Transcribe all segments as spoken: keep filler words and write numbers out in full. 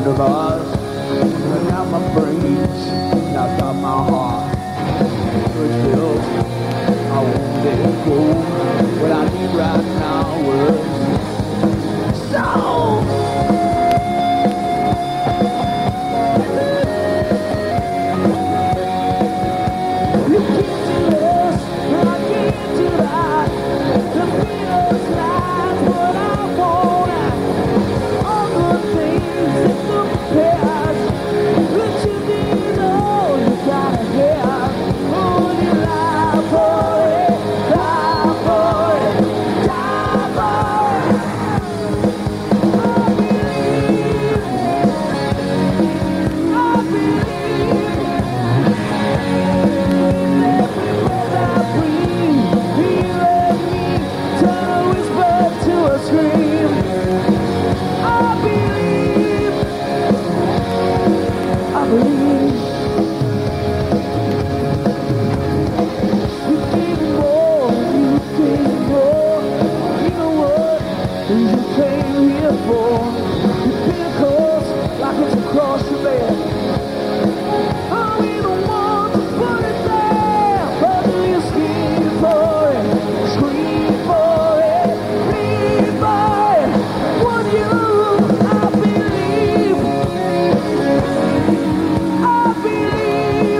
of ours. I got my brains, and I got my heart. It's built, I won't let it go. What I need right now is soul. You can't do this, and I can't do that. The feeling's lies, what I want. All the things in the past, but you need all you gotta have. Oh, you lie for it, die for it, die for it. I believe, I believe. Every breath I breathe, he let me turn a whisper to a scream. I believe, I believe. You gave me more, you gave me more. You know what you came here for. You pin a cross like it's across your bed. I'll be the one to put it there. But do you scream for it, scream for it, plead for it? Would you? I believe, I believe.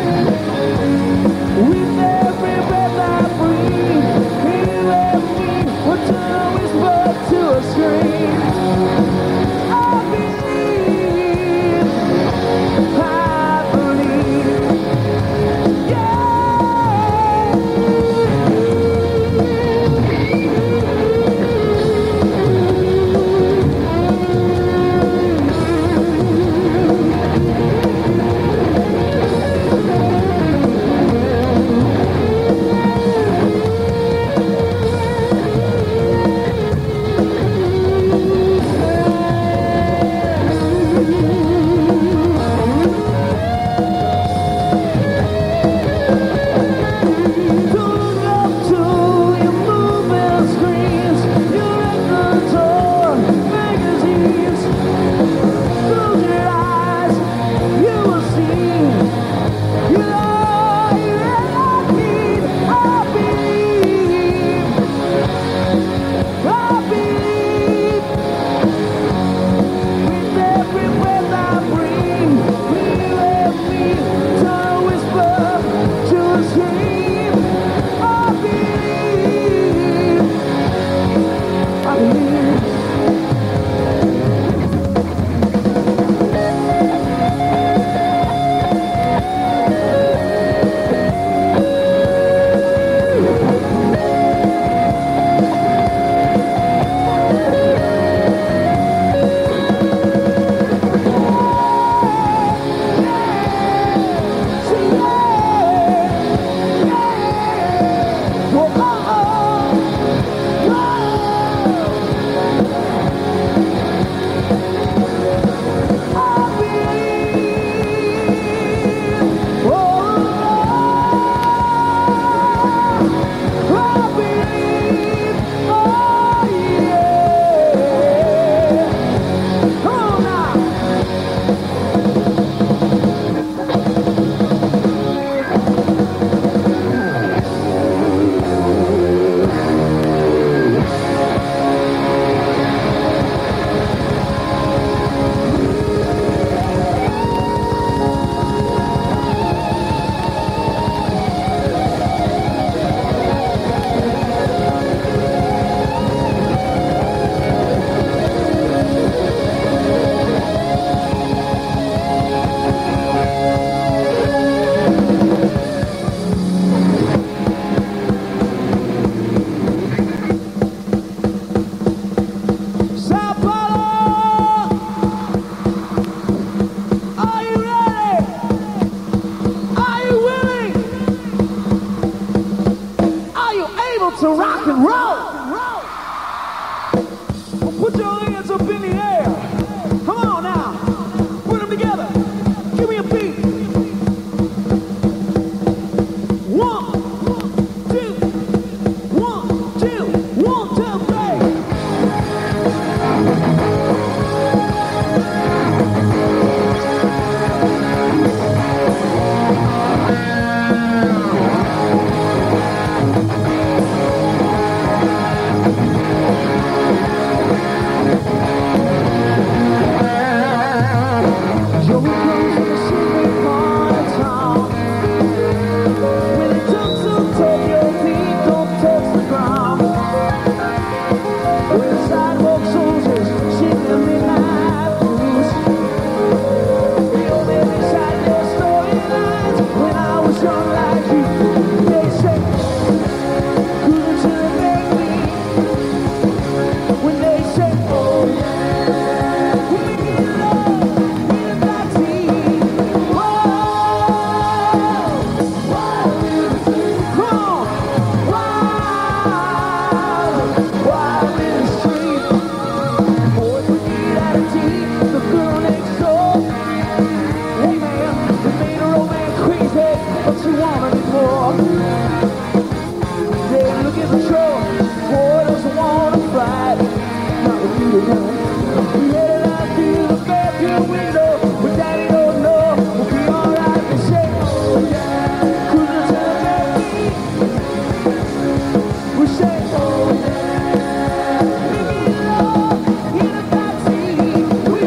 With every breath I breathe, he let me turn a whisper to a scream. I believe, I believe, yeah. Don't look up to your moving screens, your records or magazines. Close your eyes, you will see. You're all you ever need. I believe, I believe. With every breath I breathe, he let me turn a whisper to a scream. I believe, I believe. See, yeah, yeah. Whoa, oh, oh, whoa. I believe, oh, I believe, oh, yeah. Come on now. Sao Paulo, are you ready? Are you willing? Are you able to rock and roll? Well, put your hands up in the air. Come on now, put them together. Give me a beat. One, two, one, two, one, two, three. but she wanted it more. Yeah, look at the show. Boy doesn't want to fight. Not with you tonight. We headed out through the bedroom window, but Daddy don't know we'll be alright. We say, oh yeah, cruising to the backbeat. We say, oh yeah, baby love in the backseat. We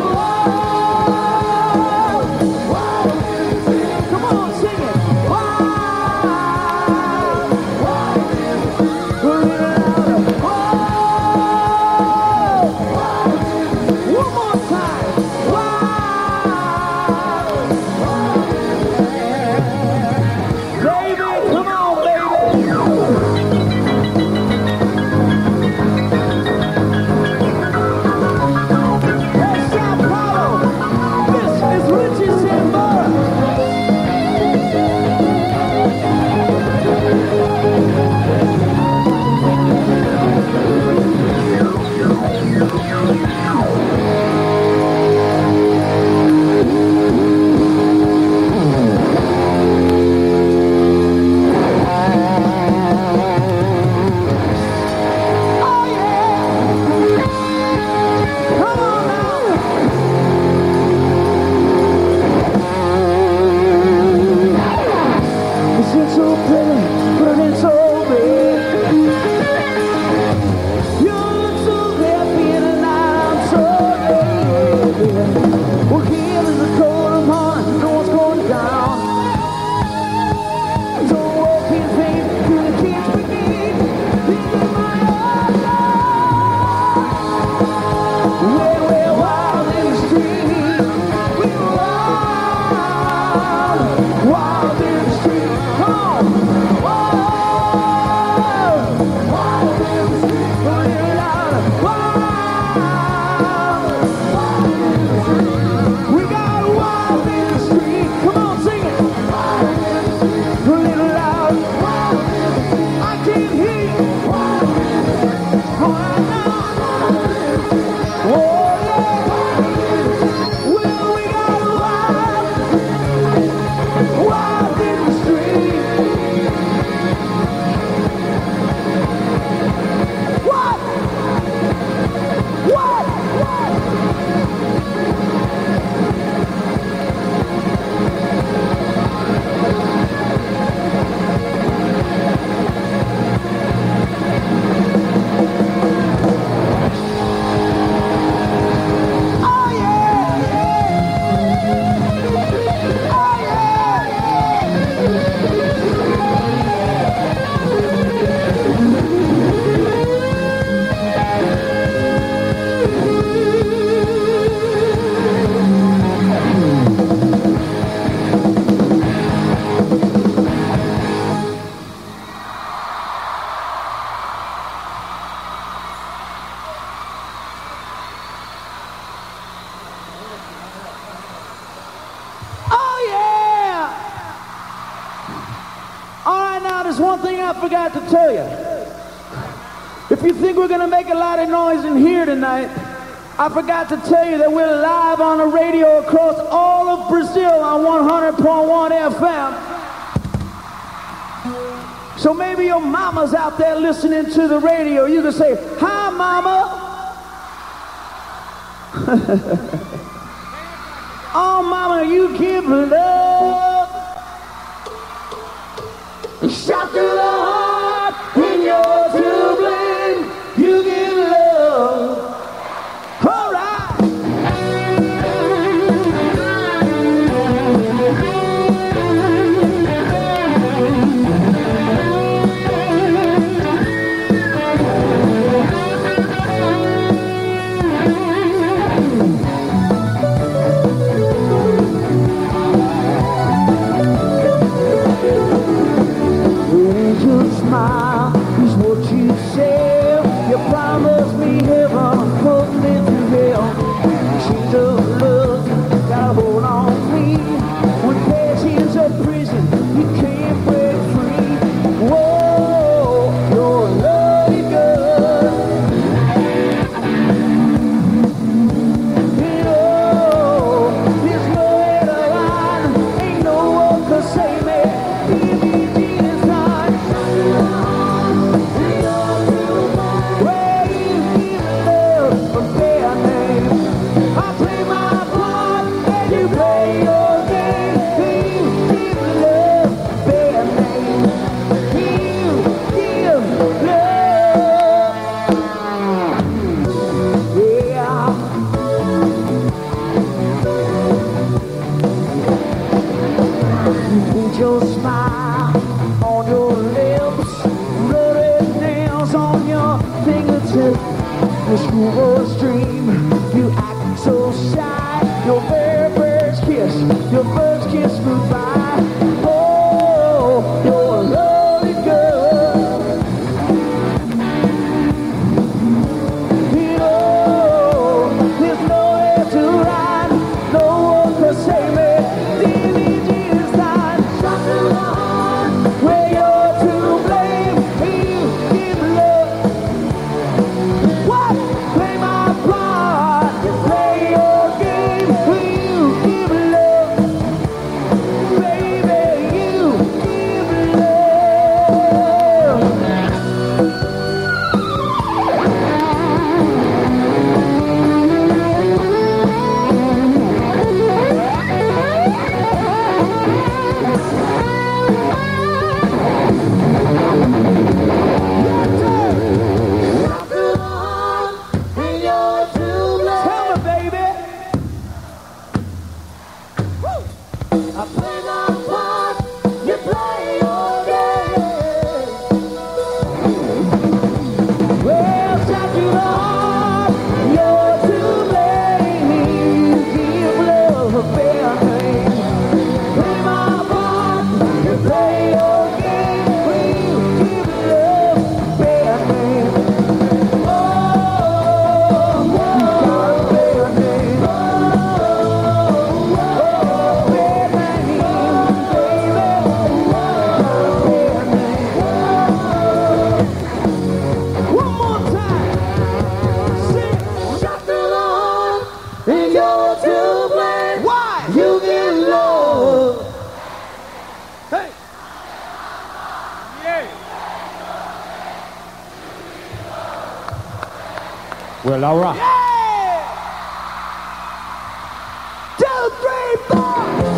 walk, wow. Come on, sing it. Wow, wow. We're in and out of wow. One more time. Wow. Baby, come on, baby. Hey, Sao Paulo. This is Richie Sambora. Oh yeah. Come on now. It's in so pretty, but it ain't so big. You look so happy tonight, I'm so glad. Well, here is the cold of morning, no one's going down. Don't walk in vain, you the kids we need. This is my own love. We're, we're wild in the street. We're wild, wild in the street. Come on. Wild, wild in the street. Come on, louder. Wild, wild in the street. We got wild in the street. Come on, sing it. Wild in the street. A little loud. Wild in the street. I can't hear you. Wild in the street. Come on now. Oh yeah. Well, we got wild, wild in the street. What? What? What? Oh yeah. Oh Oh yeah! All right, now there's one thing I forgot to tell you. If you think we're gonna make a lot of noise in here tonight, I forgot to tell you that we're live on the radio across all of Brazil on one hundred point one F M. So maybe your mama's out there listening to the radio. You can say, "Hi, mama." Oh, mama, you give love. Shot to the heart, and you're to blame. You give love. All right. your smile on your lips, bloody nails on your fingertips. The schoolboy's dream, you act so shy. Your very first kiss, your first kiss goodbye. Oh, you're a lovely girl. You know, there's nowhere to run, no one can save me. D V G's time, shot to the heart, where you're to blame. You give love. What? Play my part, play your game. Will you give love? Baby, you give love. Tell me, baby. Woo. I play my part, you play your game. Well, shot to the heart, you're to blame. You give love a fair name. Play my part, you play your game. Will you give love a fair name? Oh, you got a fair name. Oh, fair name, baby. Got a fair name. One more time. Sing. Shot through the heart, and you're to blame. Why? You get love. Hey. Well, all right. Yeah! Two, three, four.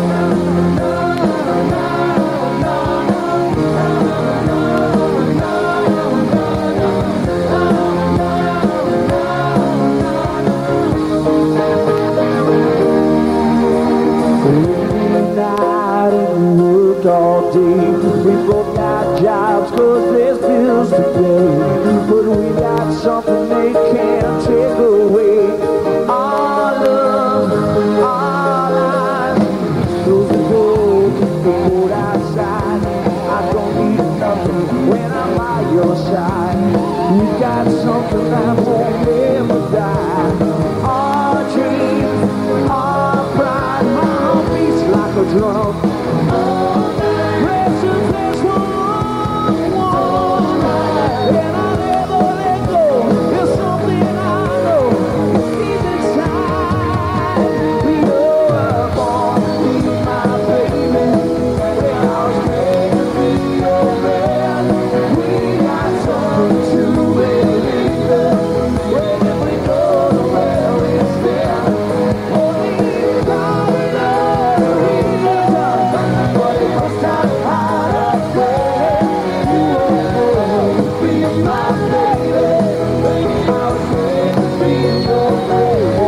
Night and we worked all day. We both got jobs 'cause there's bills to pay. But we got something they can't take away. Our love, our lives. Those who go keep the cold outside. I don't need nothing when I'm by your side. We got something that won't never die. Our dreams, our pride. My heart beats like a drum. Precious as one, one. And I'll never let go. There's something I know deep inside. We were born to be my baby. When I was made to be your man. We got something to believe in. When we go to where it's there. Only God knows we love. But it must not hide away. You will be my baby. When I was made to be your baby.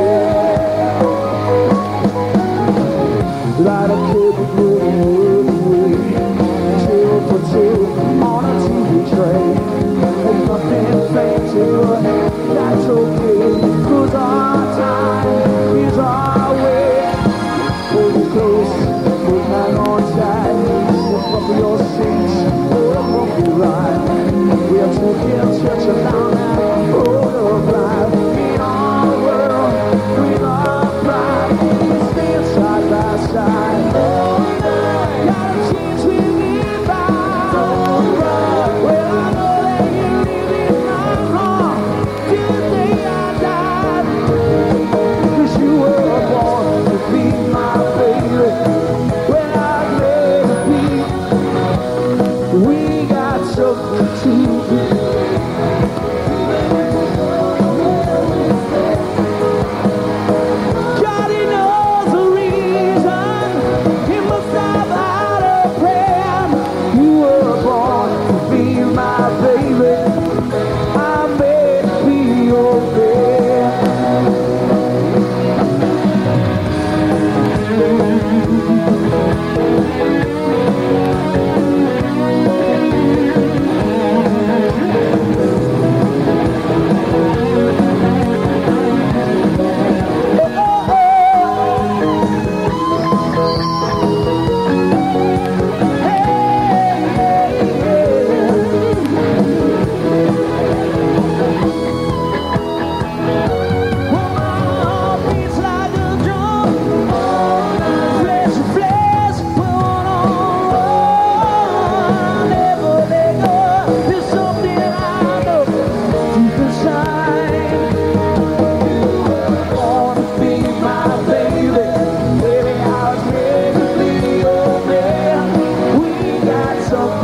Light a cable moving away. Two for two on a T V tray. Ain't nothing fancy, but that's okay. 'Cause our time is our way. Hold you close, hold hang on tight. Lift up your seats, hold up on your ride. We are taking such a long road of life. In our world, with our pride, we stand side by side. Got a chance we get by. Well, I know that you live in my heart.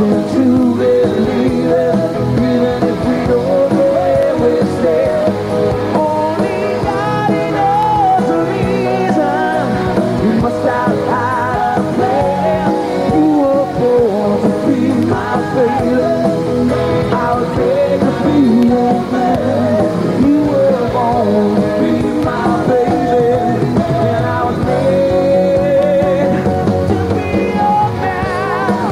something to believe in, even if we don't know where we're staying. Only God knows the reason. We must have had a plan. You were born to be my baby. I was made to be your man. You were born to be my baby, and I was made to be your man.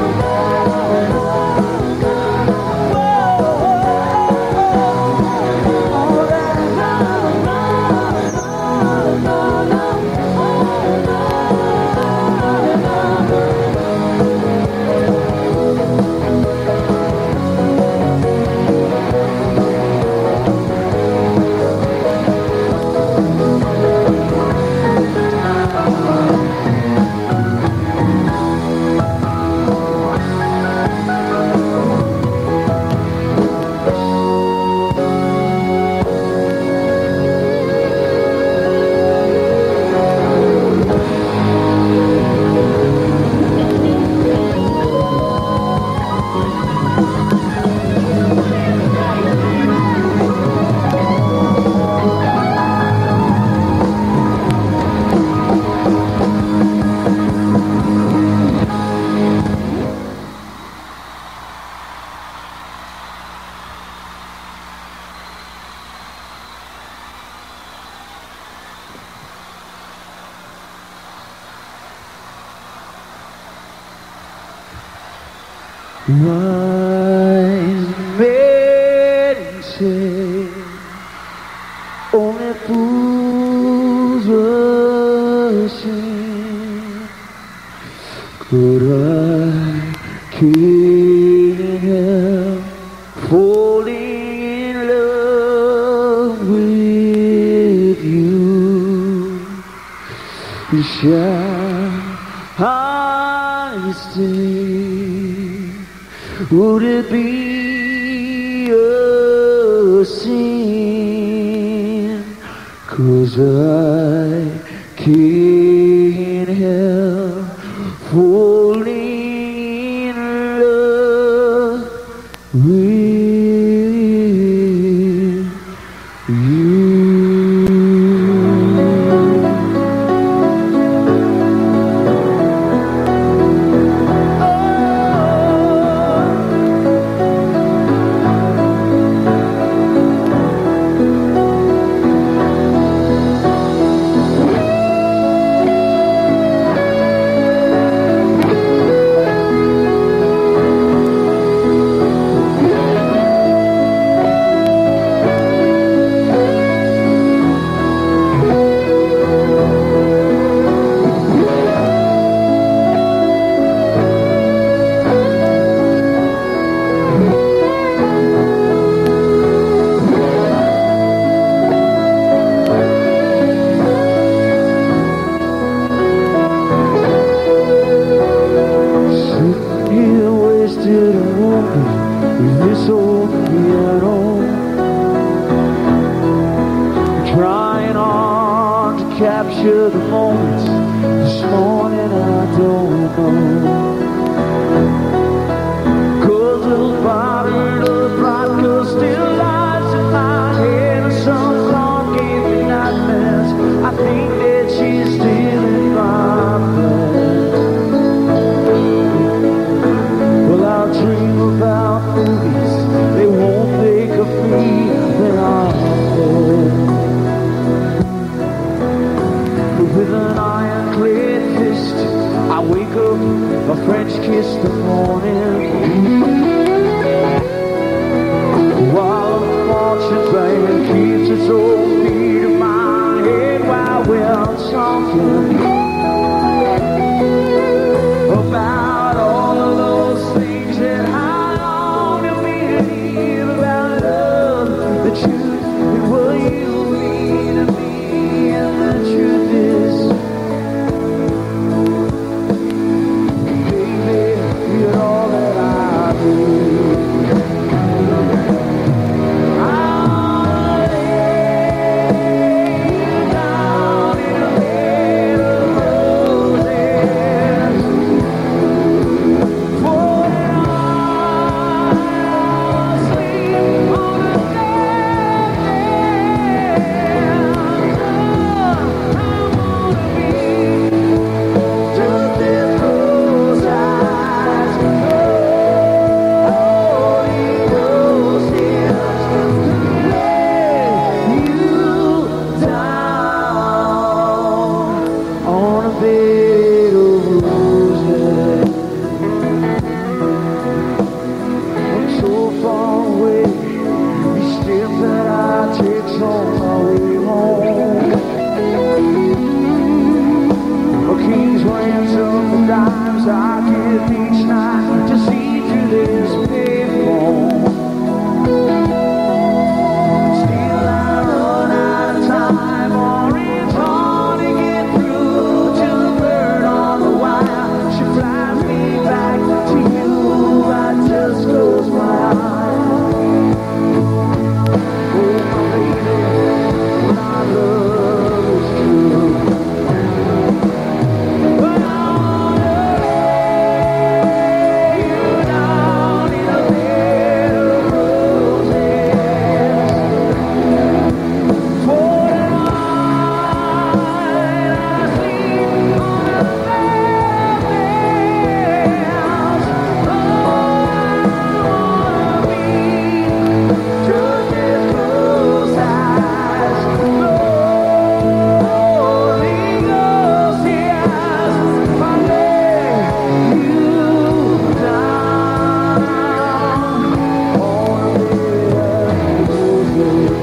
Wise men say only fools rush in. Could I can't help falling in love with you? Shall I stay? Would it be a sin? 'Cause I can't help falling in love with you. This old piano, trying on to capture the moments. This morning I don't know, 'cause the bottle of vodka still lies in my head, and some song gave me nightmares. I think that she's still in my bed. Well, I'll dream about movies they won't make of me when I'm dead. With an ironclad fist, I wake up a French kiss the morning, while the fortune band keeps its old beat in my head while we're talking about all of those things that I long to believe about love, the truth, and what you mean to me. And the truth is, baby, you're all that I need. I'll lay you down in a bed of roses, pouring on this payphone. Still I run out of time, or it's hard to get through to the bird on the wire. She flies me back to you. I just close my eyes. Oh, my baby, my love is true. But I'll lay you down in a bed of roses. For tonight I sleep on a bedhouse. Oh, I wanna be just as close as Holy Ghost hears. If I lay you down on a bed of roses.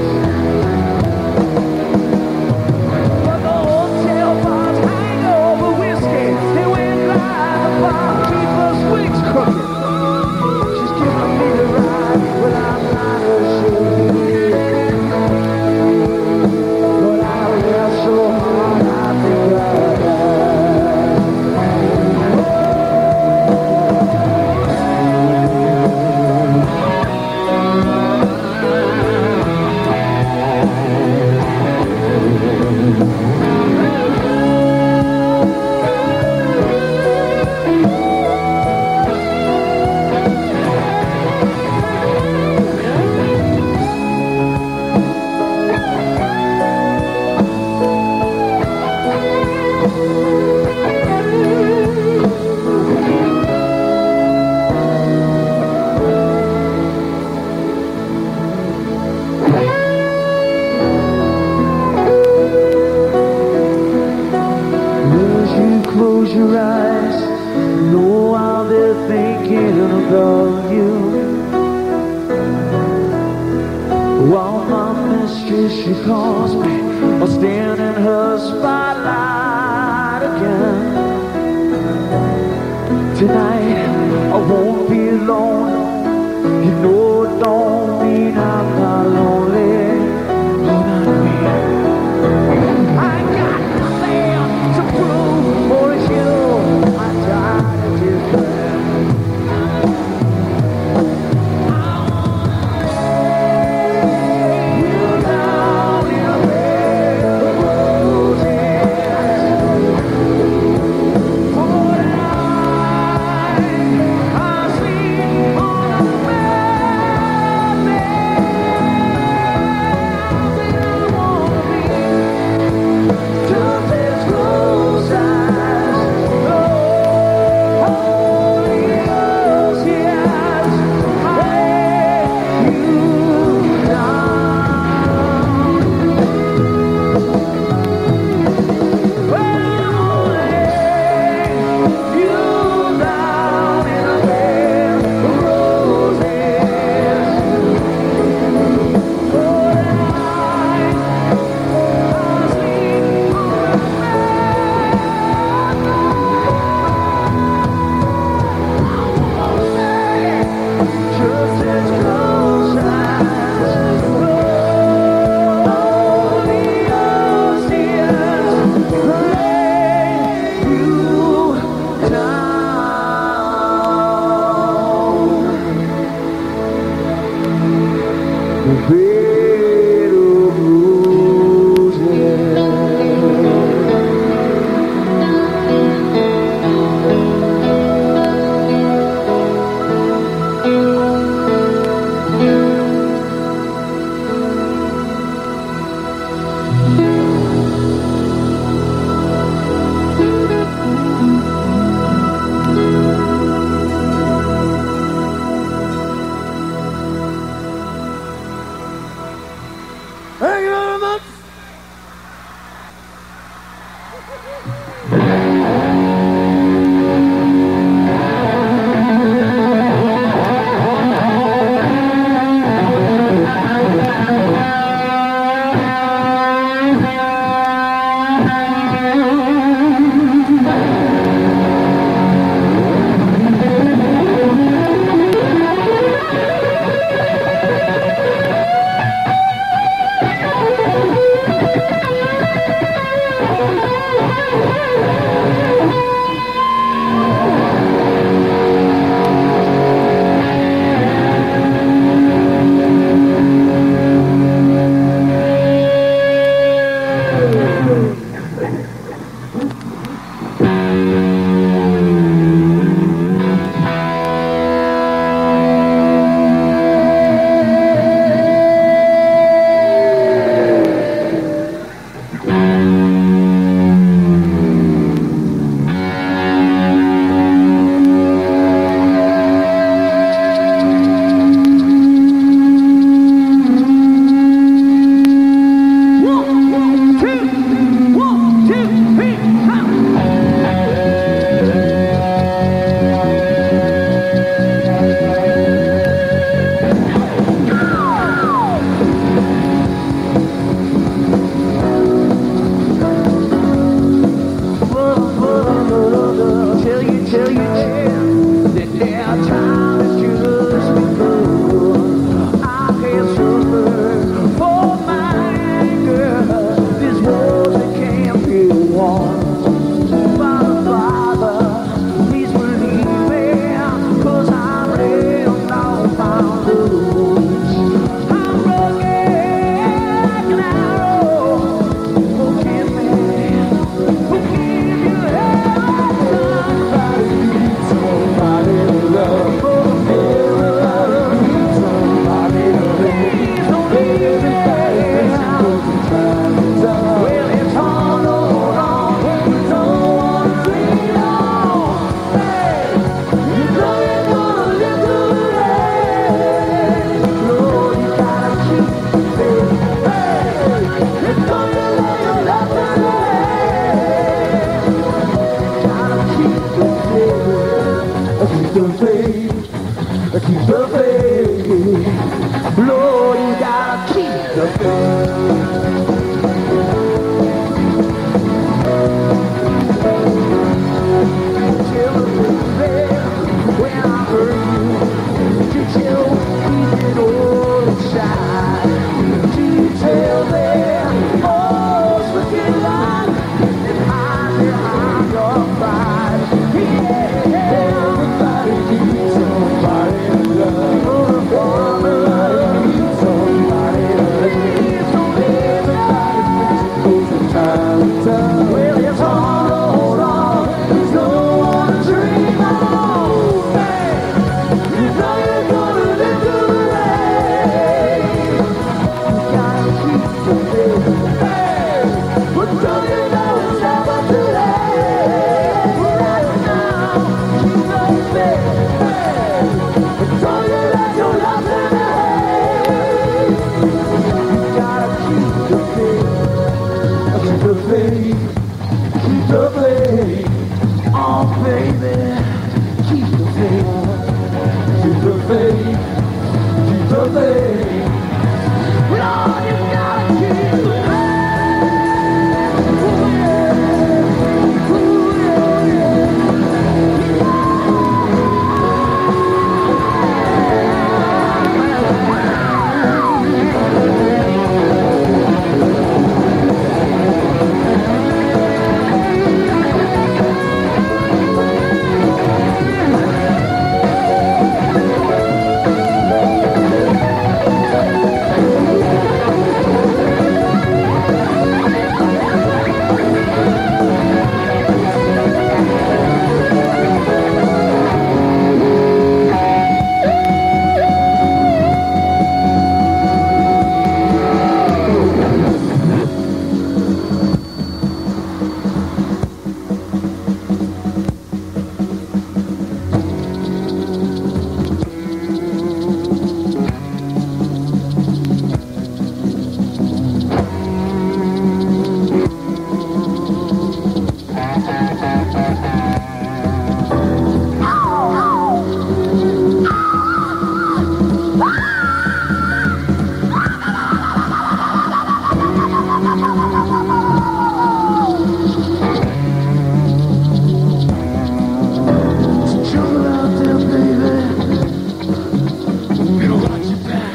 But the hotel bars hang over whiskey. They went live, the barkeeper's wings crooked. She's giving me the ride, but I'm not ashamed. But I laugh so hard, I think I as you close your eyes, know how they're thinking about you. While my mistress, she calls me, I'll stand in her spotlight again. Tonight, I won't be alone. You know it don't mean I'm not lonely. Oh, not me. I got nothing to prove, for it's you I tried to defend. I wanna lay you down in a bed of roses. For tonight I sleep on a bed. keep the faith. Lord, you gotta keep the faith. Tell me, baby, when I hurt you, you tell me it all inside. Do you tell me, oh, it's looking like it's hide behind your pride? Yeah, everybody needs somebody to love. Everybody needs somebody to live. So everybody thinks it goes from time to time. Well, it's hard to hold on. There's no one to dream on. Hey, you know you're gonna live to the rain. You gotta keep the faith. Hey, but don't you know it's never too late? Right now, keep the faith. Hey, but don't you let your love in the haze. You gotta keep the faith. Keep the faith. Keep the faith. Oh, baby. Keep the faith. Keep the faith. Keep the faith. Lord, you gotta keep the faith. Ooh, yeah. Ooh, yeah, yeah. Jungle out there, baby. We don't want you back.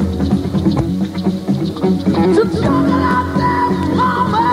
The jungle out there, mama.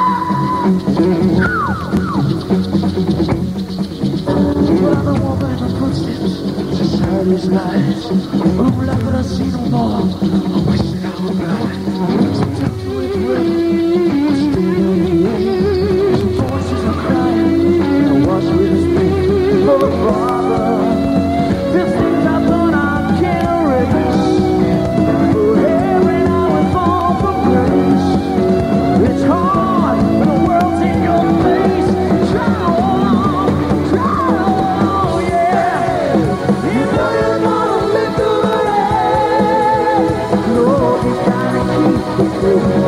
But I don't walk back my footsteps. Society's lies. I'm not gonna see no more. I wish that I were blind. Sometimes you wake up, I'm still on the way. Some voices are crying, and I watch with a speak. Oh, Father, there's things I thought I'd carry. Oh, every now and fall from grace. It's hard when the world's in your face. Try on, try on, yeah. You know you're gonna live through the rain. Lord, you gotta keep the faith.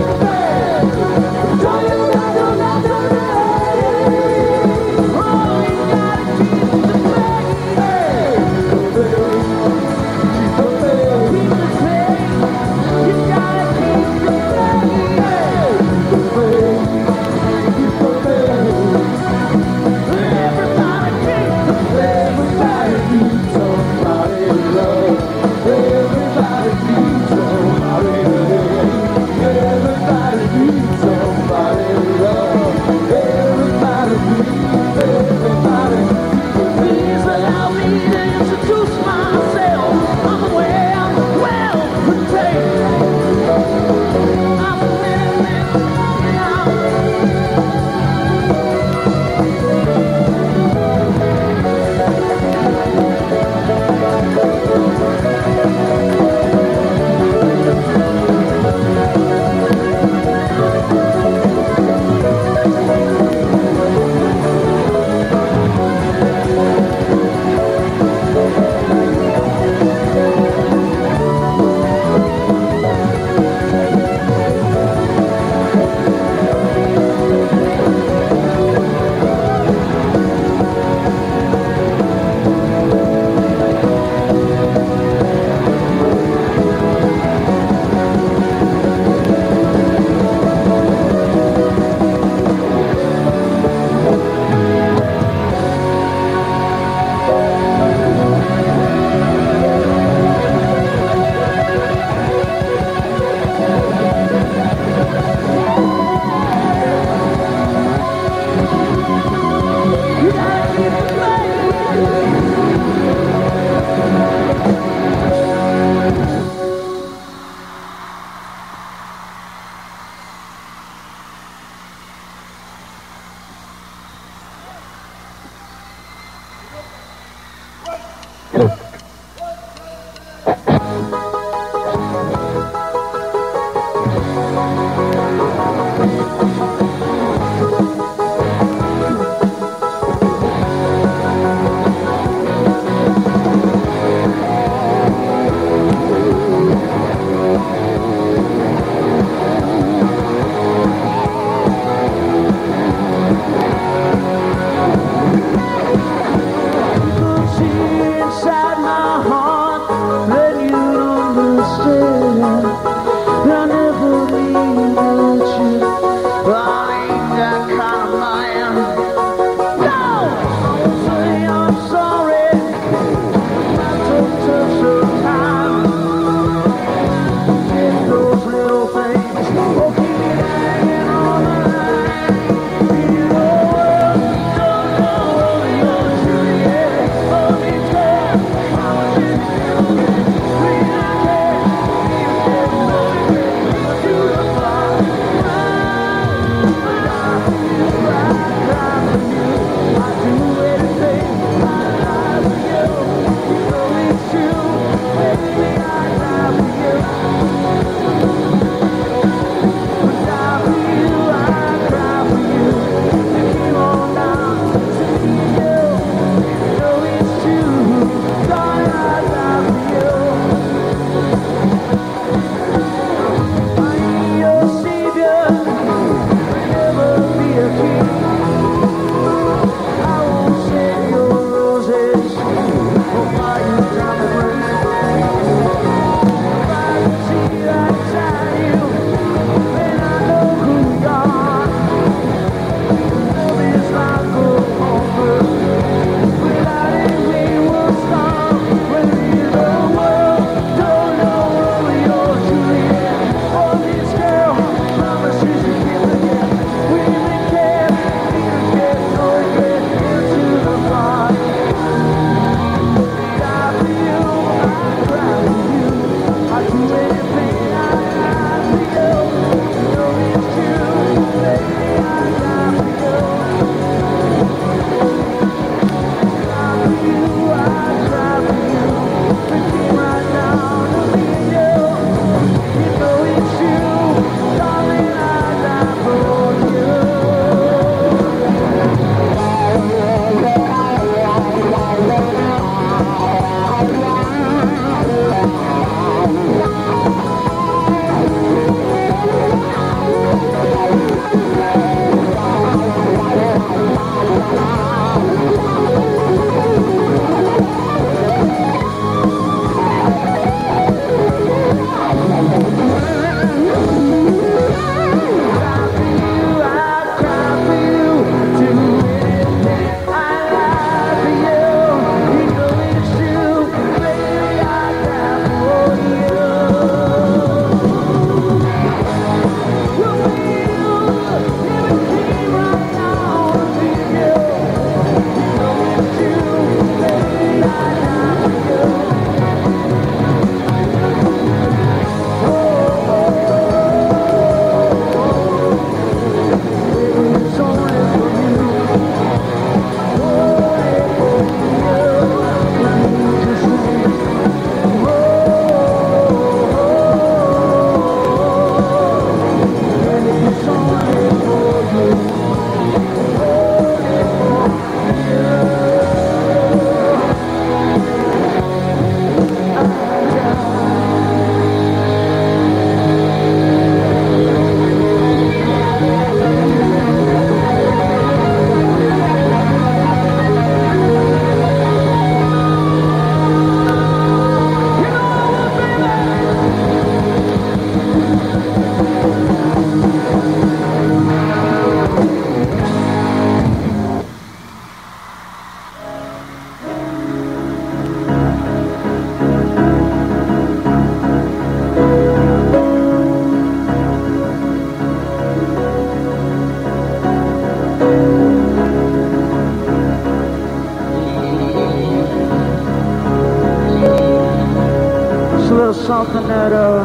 little something that uh,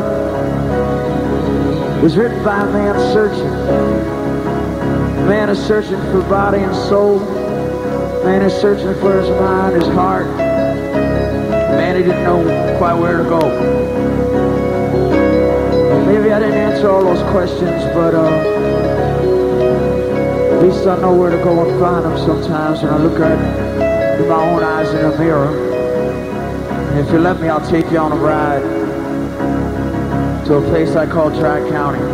was written by a man searching. A man is searching for body and soul. A man is searching for his mind, his heart. A man who didn't know quite where to go. Maybe I didn't answer all those questions, but uh, at least I know where to go and find them sometimes when I look at in my own eyes in a mirror. And if you let me, I'll take you on a ride to a place I call Tri-County.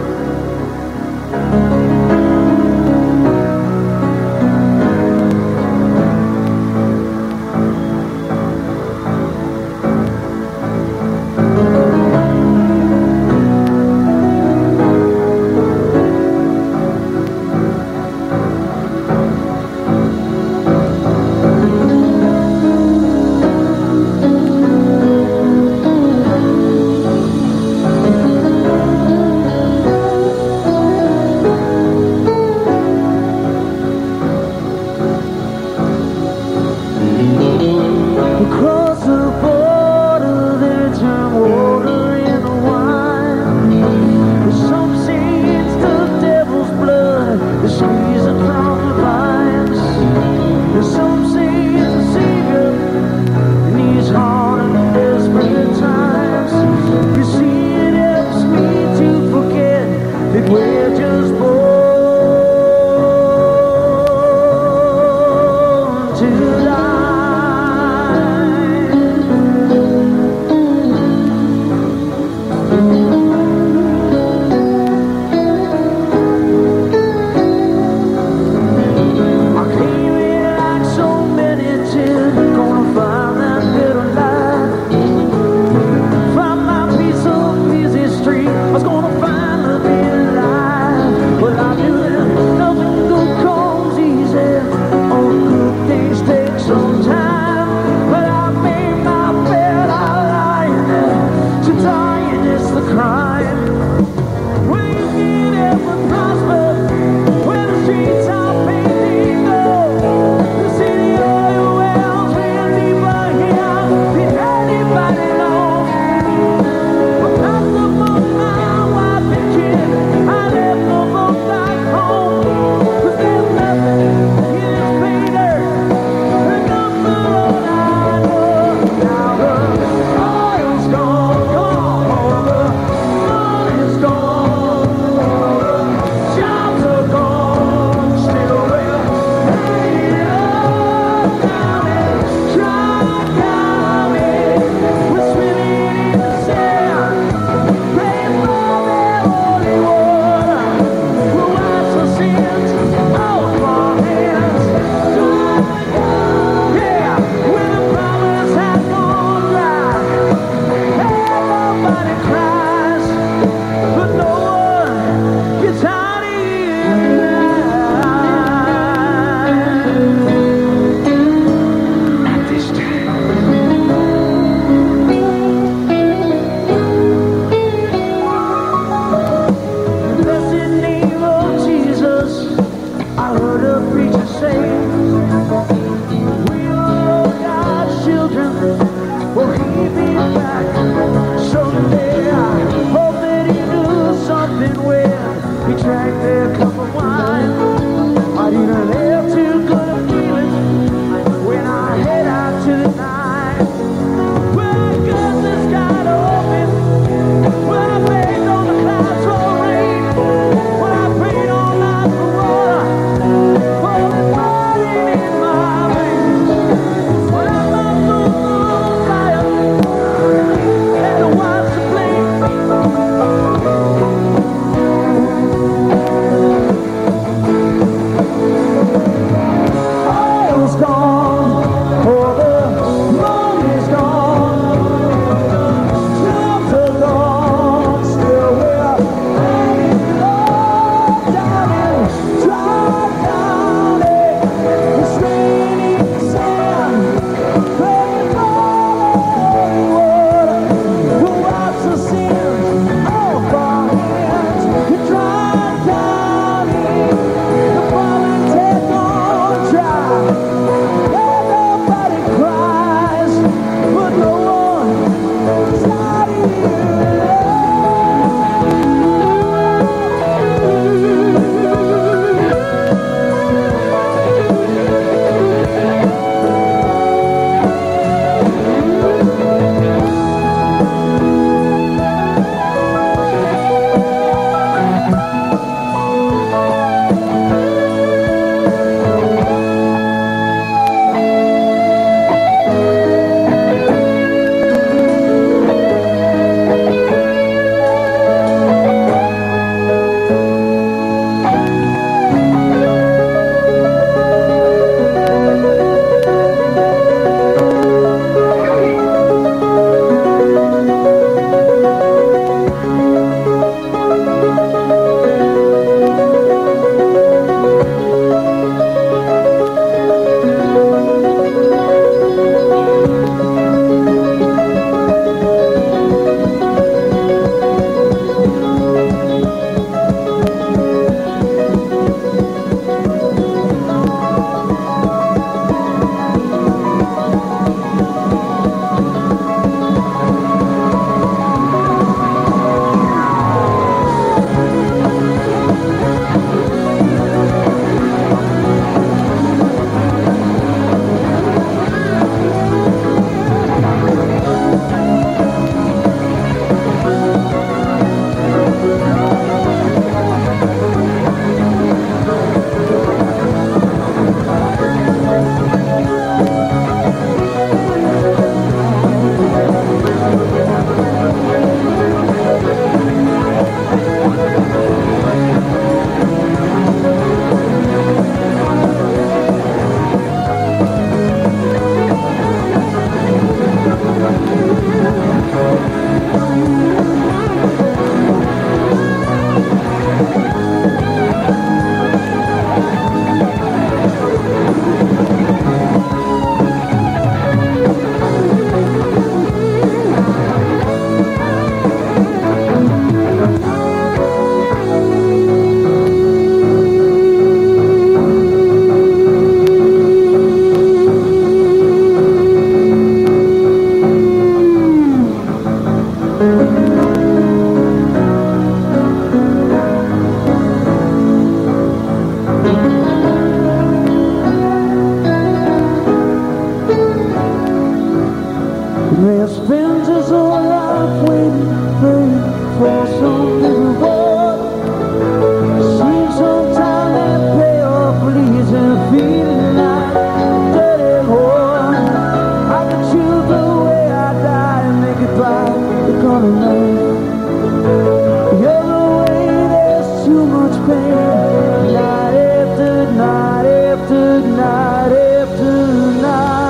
just a life waiting, praying for some little boy. Seems sometime that pay off leaves and feeling like a dirty whore. I could choose the way I die and make it by the color knife. The other way there's too much pain. Night after night after night after night.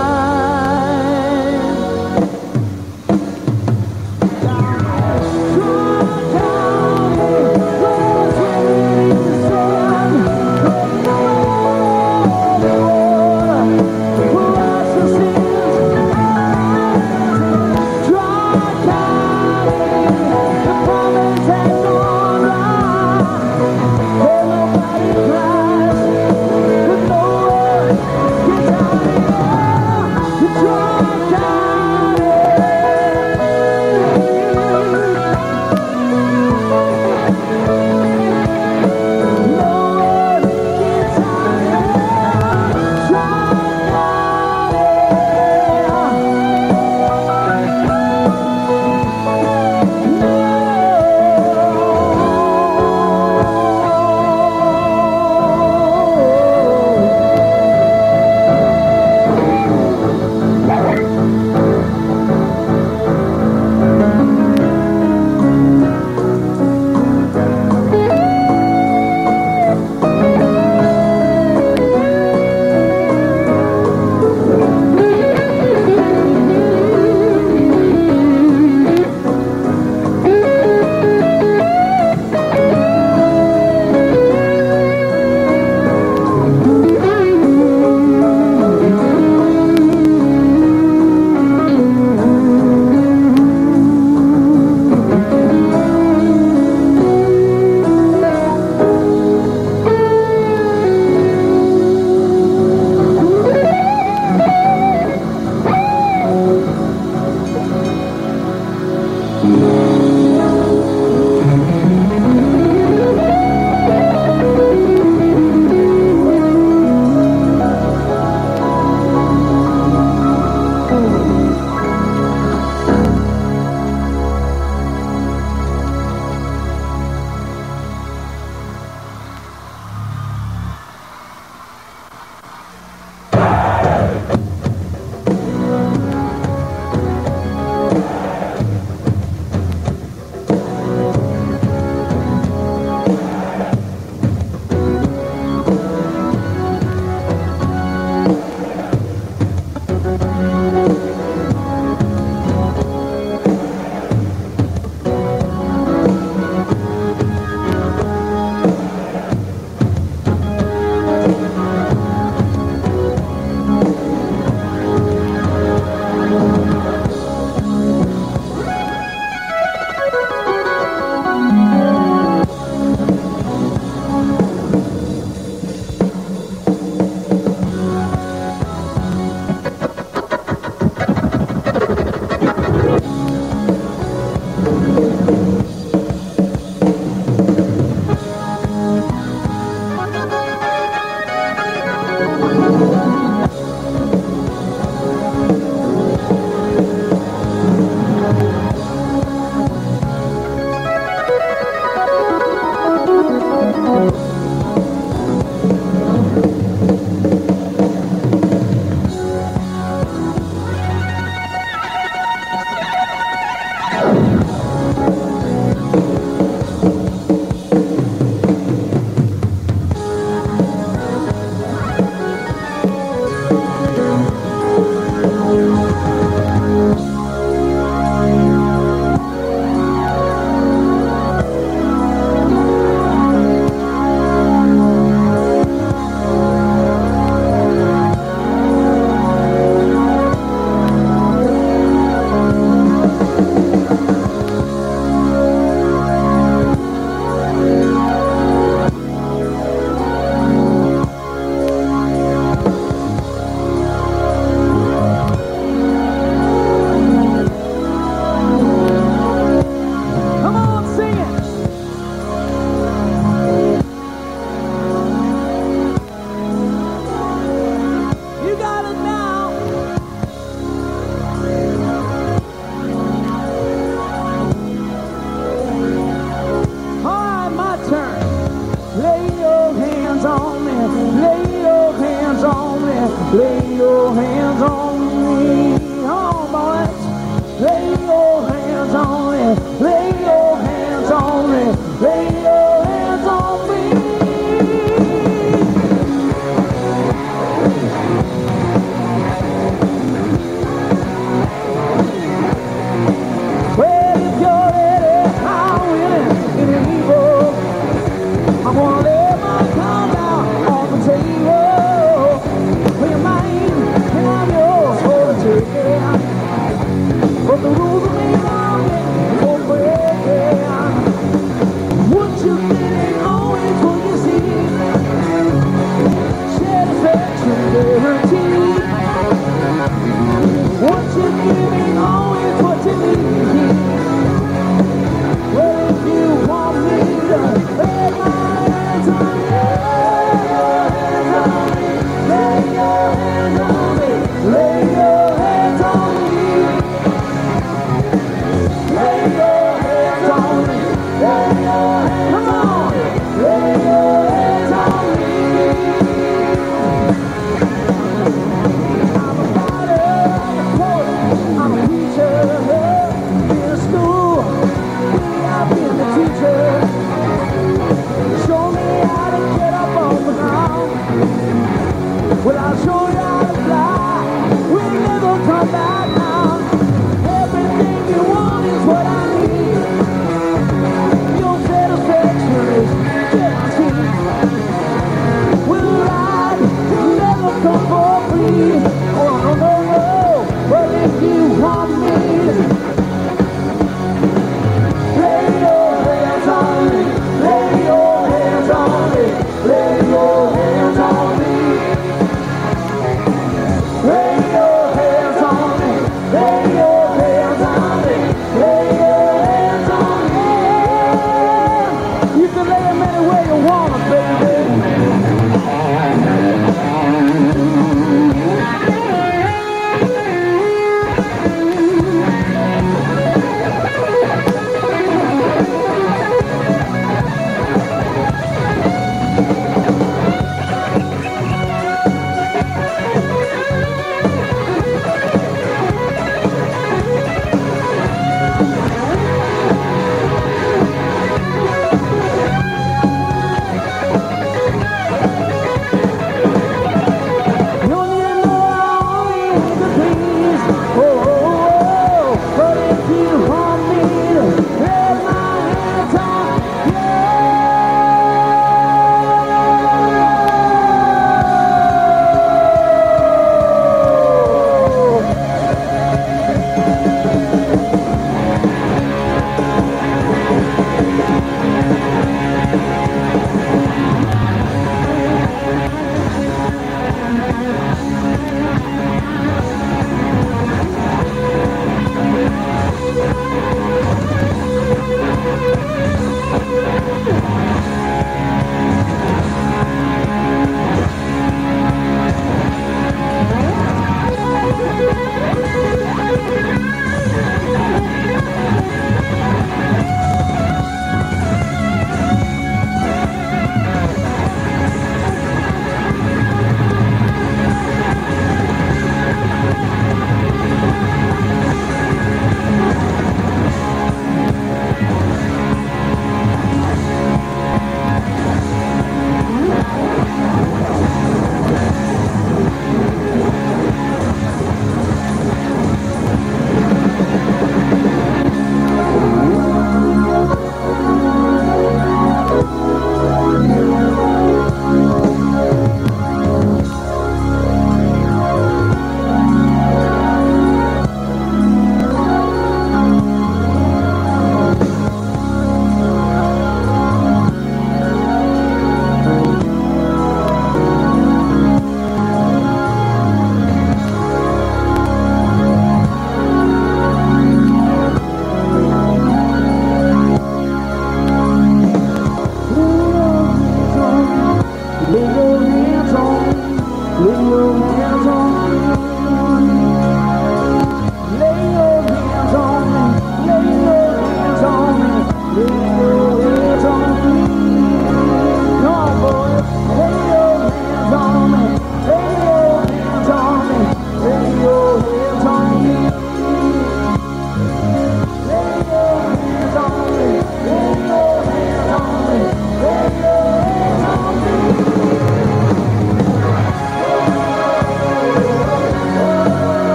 hands on me, lay your hands on me, lay your hands on me. Well, if you're ready, I'm willing, in evil. I'm gonna lay my cards out on the table. Well, you're mine, and I'm yours for the taking. But the rules of me are for breaking. What you getting on is what you see. Satisfaction guaranteed. What you giving on is what you need. Well, if you want me to lay my hands on you, lay your hands on me, lay your hands on me, lay your hands on me, lay your hands, come on, lay your hands on me. I'm a fighter, I'm a poet, I'm a preacher, been to school, I've been the teacher. Show me how to get up on the ground. Well, I'll show you how to fly. We'll never come back now. Everything you want is what I need. Your satisfaction is guaranteed. We'll ride, we'll never come for free. Oh, no, no, no. But if you want me, lay your hands on me, lay your hands on me, lay your hands on me. Lay your hands on me, lay your hands on me, lay your hands on me. You can lay them any way you want them, baby.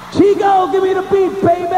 Chico, give me the beat, baby.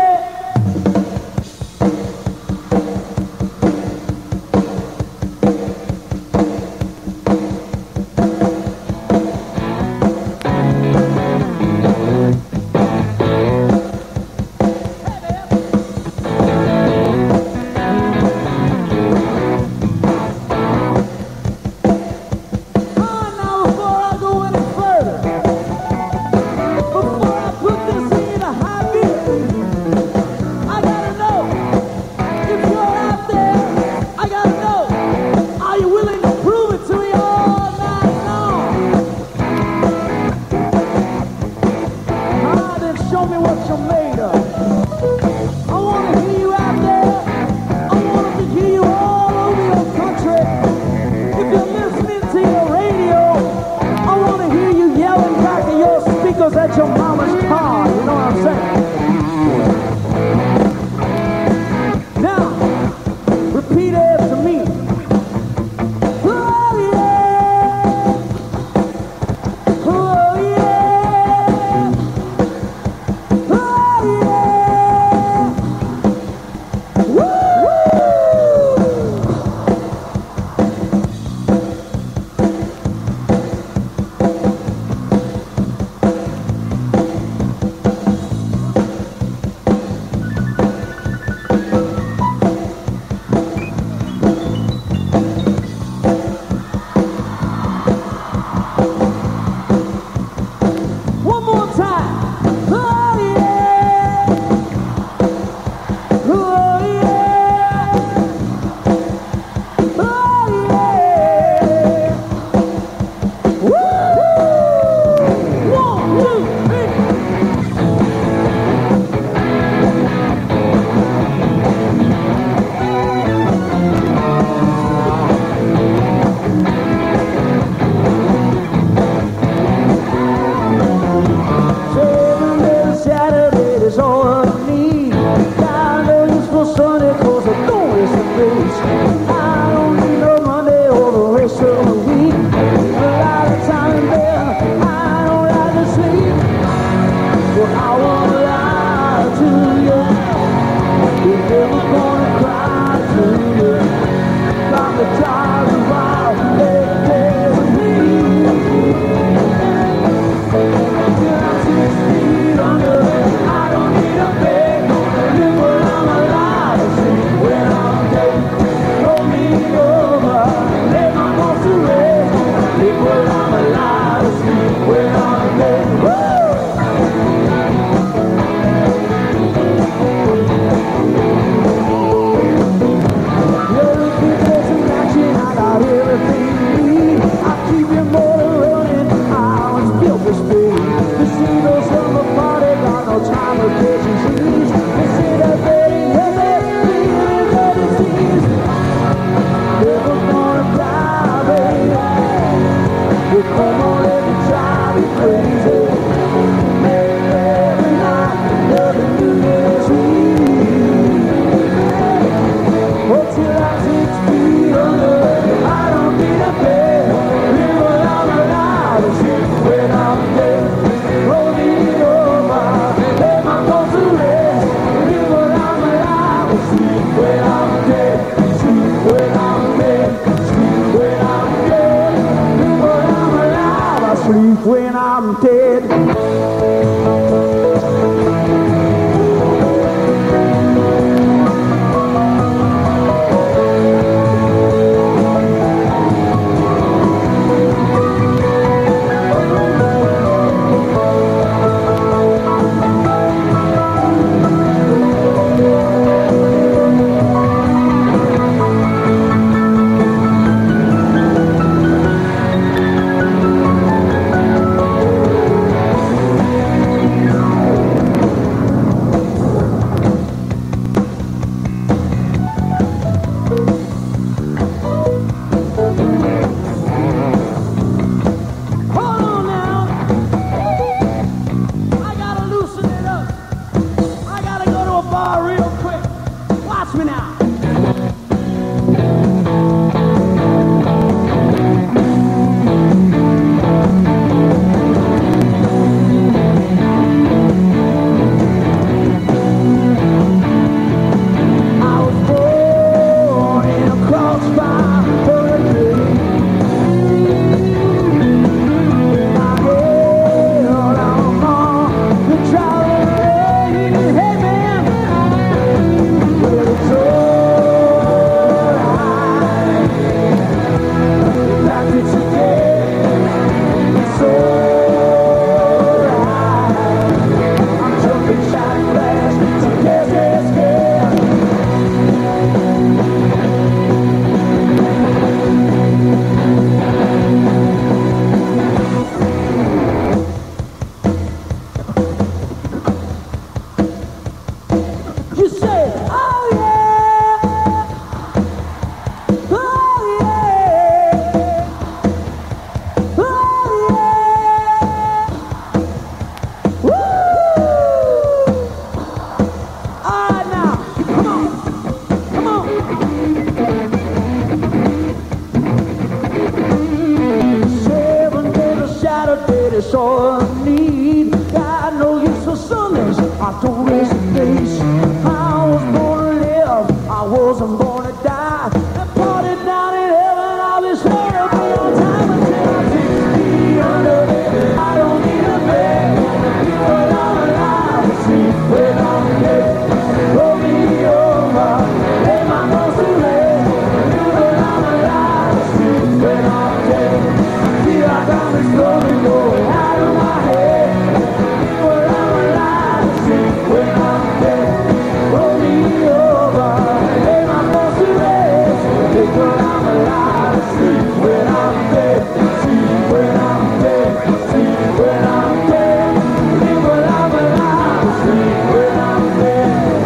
At your mama's car, you know what I'm saying? Now, repeat after me. Oh yeah, oh yeah, oh yeah, woo! marked a reservation. I was born to live, I wasn't born to die. And party down in heaven, I'll be sure to be on time until I'm six feet under. I don't need a bed, but I'm alive to sleep when I'm dead. Roll me over, lay my nose to rest. But I'm alive to sleep when I'm dead. Feel like I'm exploding, going out of my head. But I'm alive to sleep when I'm dead. Roll me over, lay my nose to rest. But I'm alive to sleep when I'm dead. Sleep when I'm dead. Sleep when I'm dead. But I'm alive to sleep when I'm dead.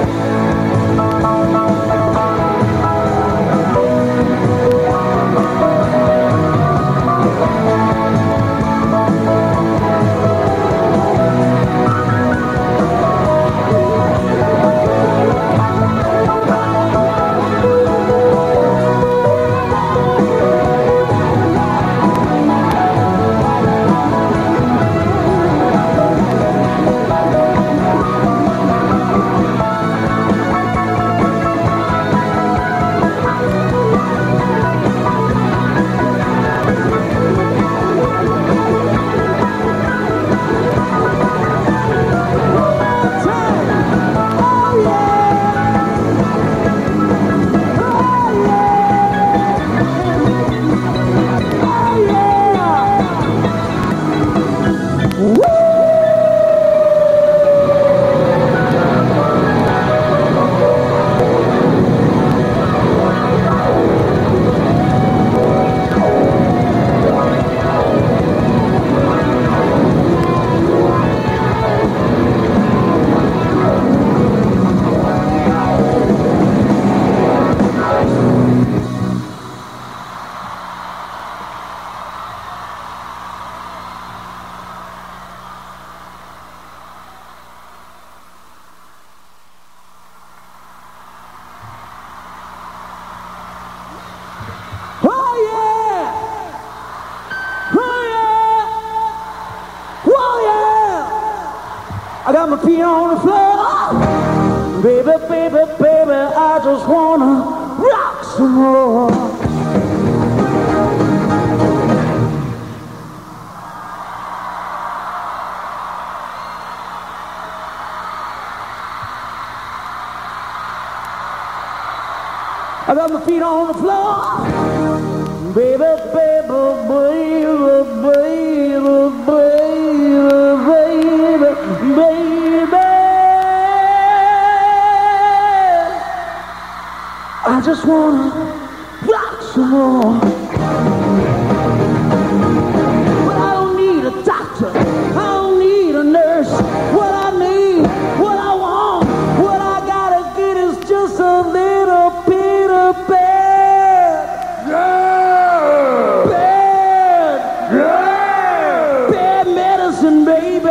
I got my feet on the floor. Baby, baby, baby, I just wanna rock some more. I got my feet on the floor. Baby, baby, baby, baby, baby, baby, baby. I just wanna rock some more. But I don't need a doctor, I don't need a nurse. What I need, what I want, what I gotta get is just a little bit of bed. Yeah! Bed! Yeah! Bed medicine, baby.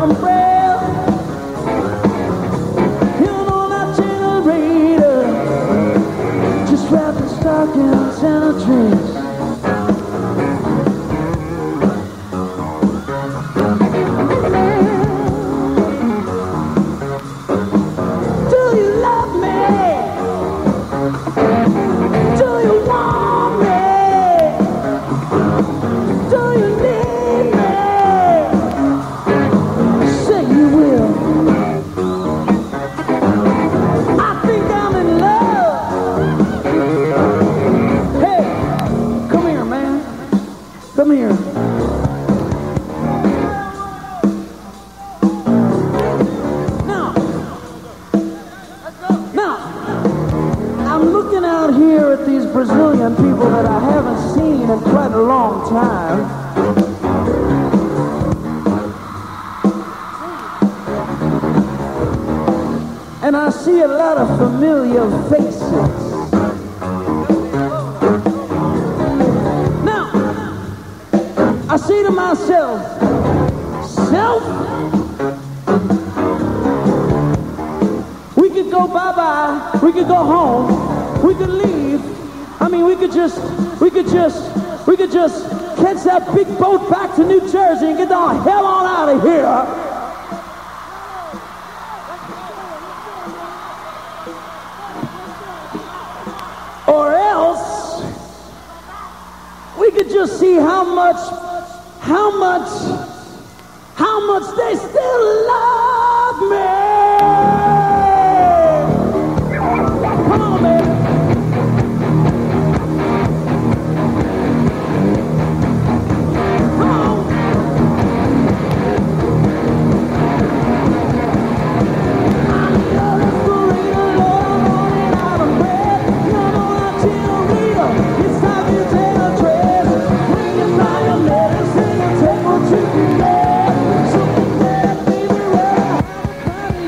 out of breath. Turn on that generator. Just wrap the stockings in a dress. Come here. Now, now, I'm looking out here at these Brazilian people that I haven't seen in quite a long time. And I see a lot of familiar faces. I say to myself, self, we could go bye-bye, we could go home, we could leave. I mean, we could just, we could just, we could just catch that big boat back to New Jersey and get the hell on out of here. Or else, we could just see how much How much, how much they still love me. Come on, baby. Come on. I'm your inspirator, Lord, I'm running out of breath. You're on a generator. It's time you take a dress. Bring your fire, medicine. Take what you can get. Something that baby, well,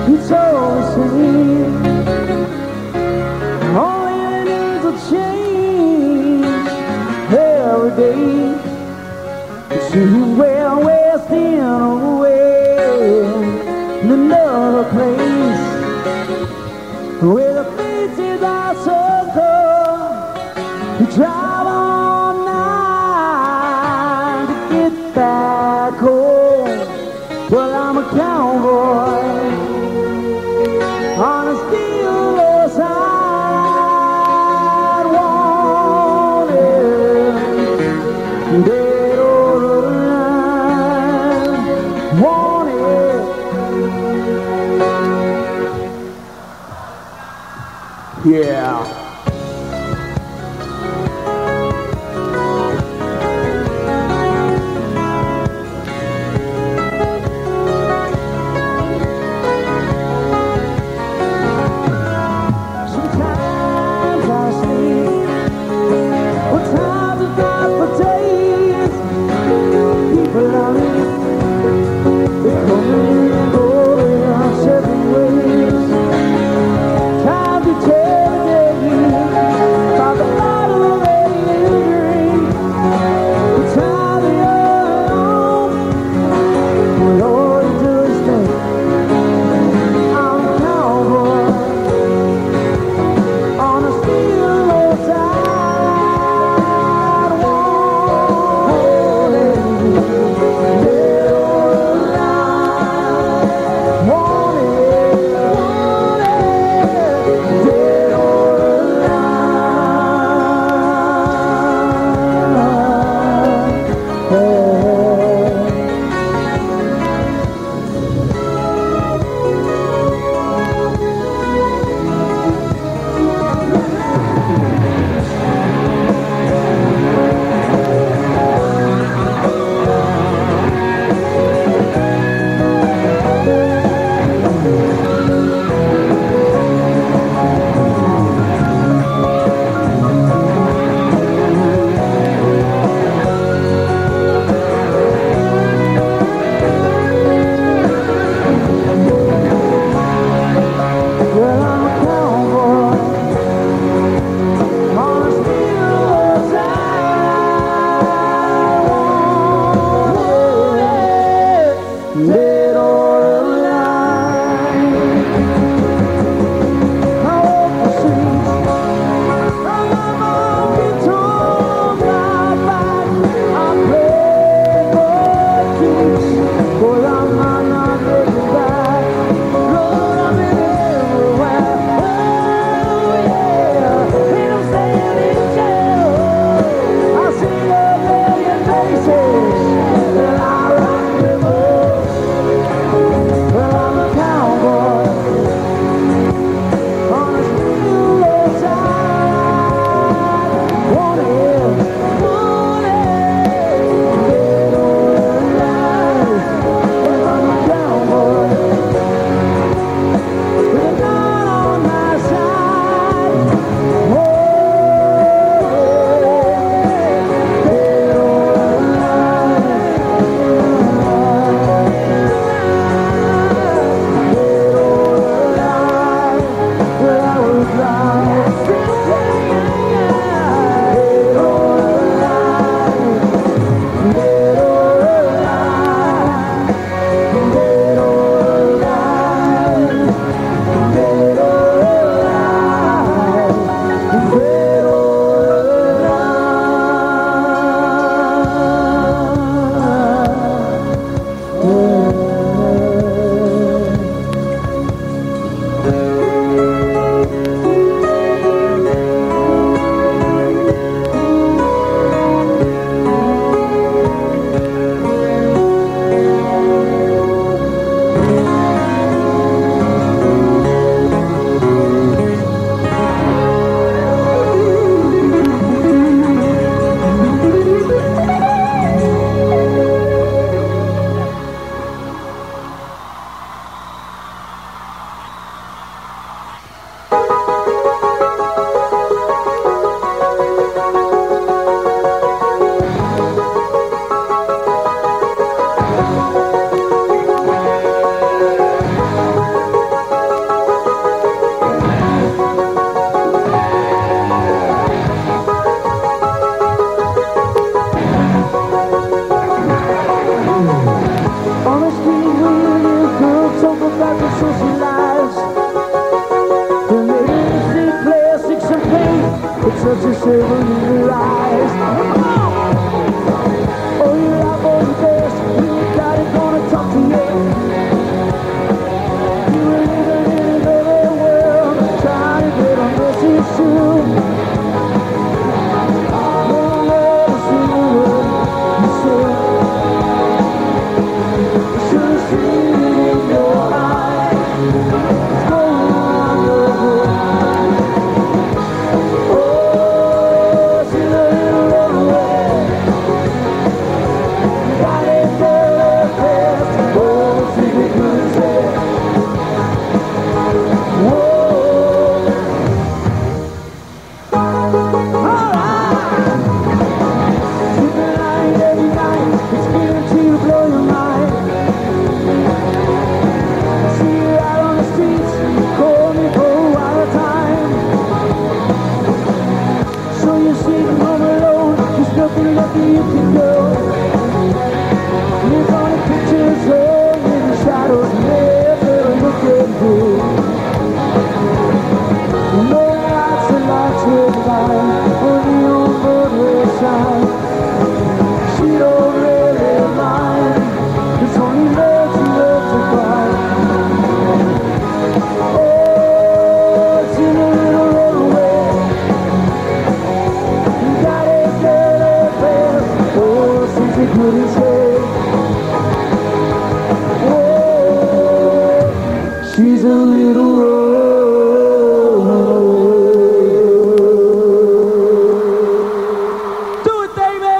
it's all the same. Only it needs a change every day. See where we're still away in another place where the faces are so cold. We drive all night to get back home. Well, I'm a cowboy on a steel side, wanted, dead or alive, wanted. Yeah. Time to tell the seven in your eyes. Come on! Oh, you're out for the best. You got it, gonna talk to you. You were living in another world, trying to get a message to. Never let us see the word you said. You should have seen it in your eyes. It's going on the hood. Oh, she's a little runaway. Got it better fast. Oh, she's a good set. Whoa. Alright. Sleeping night every night. It's guaranteed to blow your mind. See you out on the streets. Call me for a while time. So you're sitting home alone. There's nothing lucky you can go. Live on the pictures hung in the shadows. Never look at you. No lights and lights will shine on the old Broadway sign. She don't really mind. It's only love she loves to cry. Oh, she's a little runaway. You got it better fast. Oh, she's a good as head. Oh, she's a little runaway. Do it, David!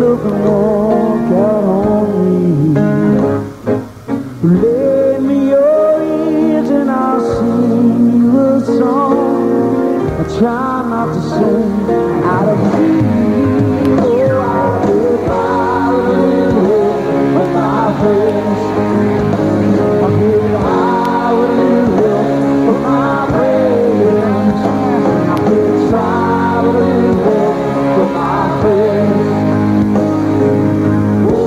look and walk out on me. Lend me your ears and I'll sing you a song. I try not to sing out of key. Oh, I'll get by with a little help with my friends. I'll get high with a little help with my friends. I'll get try with a little help with my friends. Oh,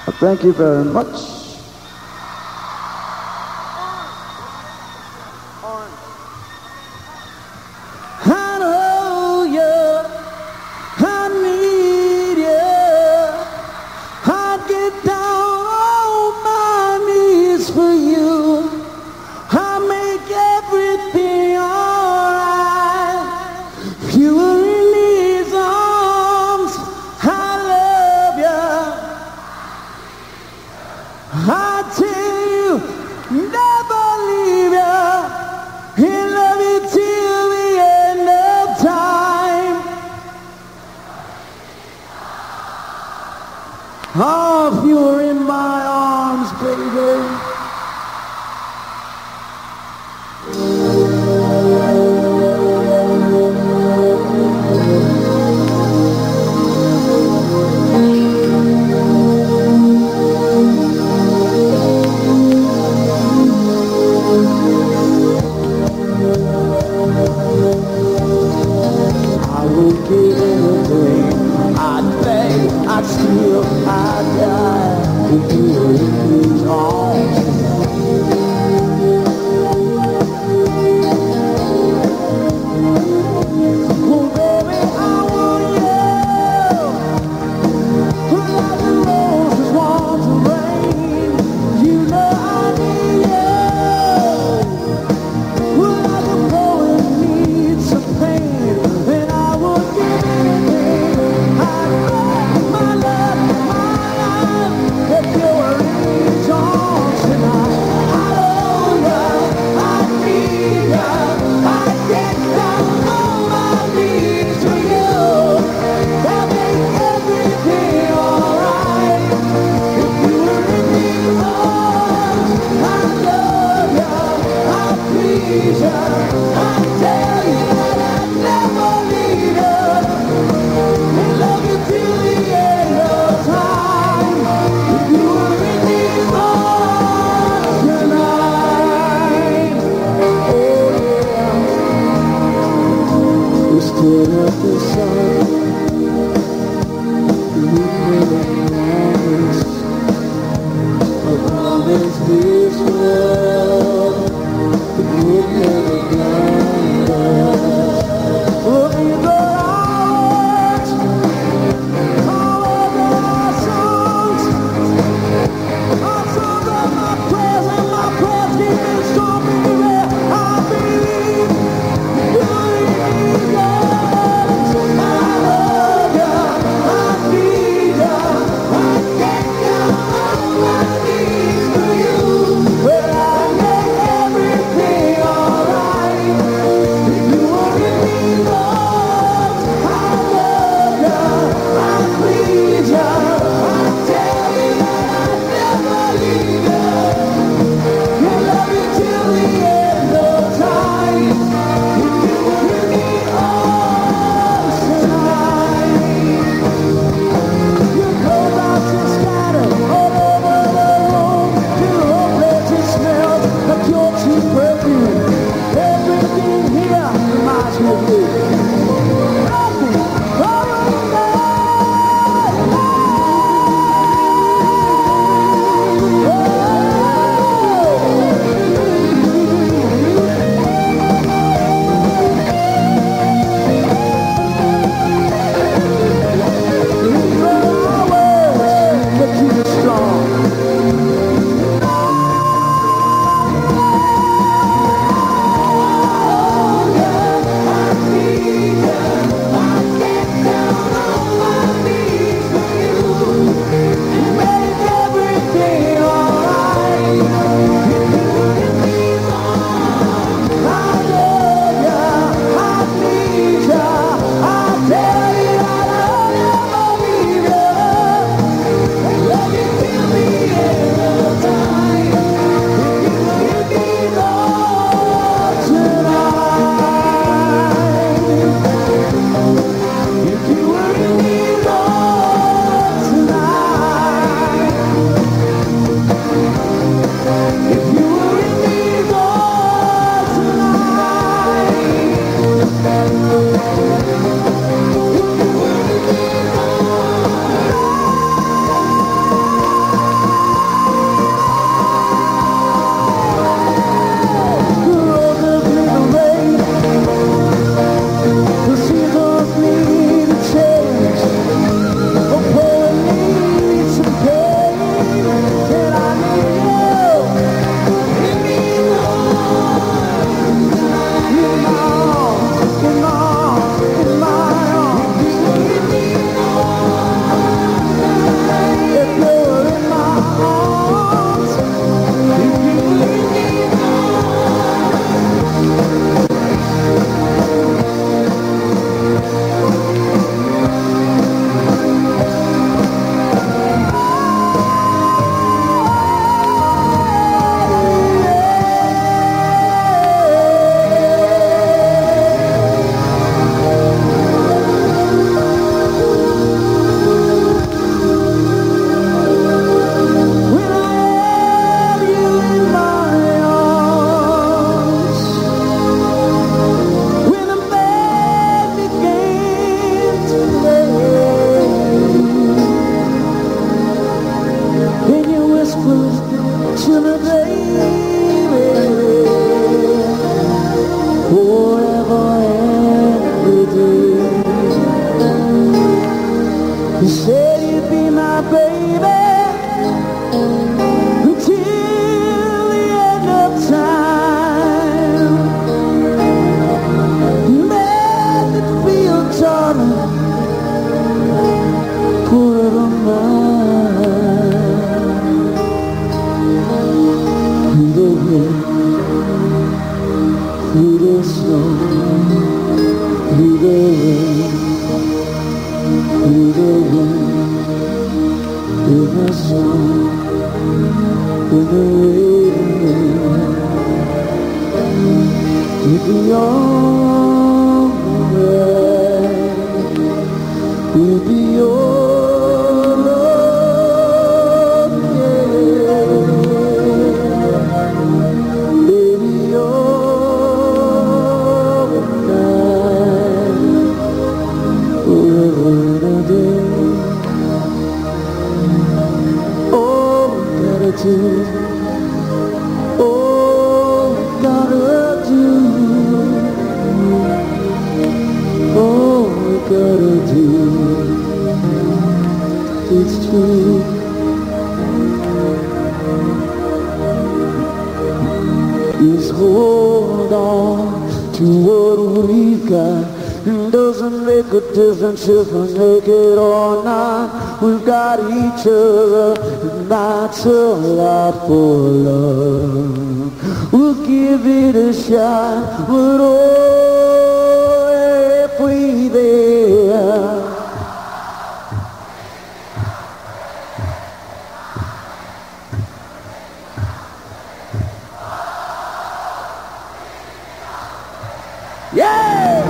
Thank you very much. I know you, I need you. I'd get down on my knees for you. I make everything alright. If you were in these arms, I love you. I tell you, never leave you. And love you till the end of time. Oh, if you were in my arms, baby. I would give anything. I'd beg, I'd steal, I'd it's true. Is hold on to what we've got. It doesn't make a difference if we make it or not. We've got each other, and that's a lot for love. We'll give it a shot, but oh, if we there. Yeah!